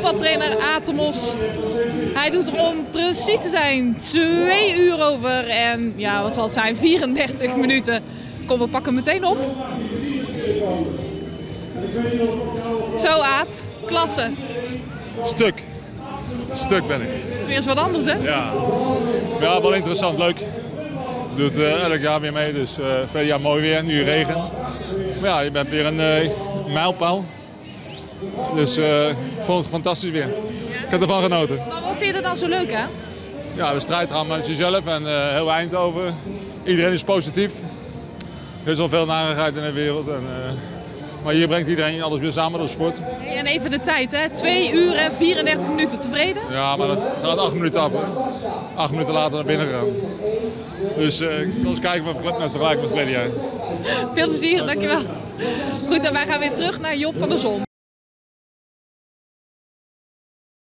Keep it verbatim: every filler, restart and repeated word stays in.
voetbaltrainer Atemos. Hij doet er om precies te zijn twee uur over en ja, wat zal het zijn, vierendertig minuten. Kom, we pakken meteen op. Zo Aad, klasse. Stuk. Stuk ben ik. Het is weer eens wat anders, hè? Ja, ja wel interessant, leuk. Doet uh, elk jaar weer mee, dus uh, verder jaar mooi weer, nu regen. Maar ja, je bent weer een uh, mijlpaal. Dus uh, ik vond het fantastisch weer. Ik heb ervan genoten. Maar wat vind je er dan zo leuk aan? Ja, we strijden aan met jezelf en uh, heel Eindhoven. Iedereen is positief. Er is al veel narigheid in de wereld. En, uh, maar hier brengt iedereen alles weer samen door sport. En even de tijd, hè? twee uur en vierendertig minuten. Tevreden? Ja, maar dat gaat acht minuten af. Hè? Acht minuten later naar binnen gaan. Dus uh, ik zal eens kijken met het vergelijk met verleden jaar. Veel plezier, dankjewel. Goed, en wij gaan weer terug naar Job van der Zon.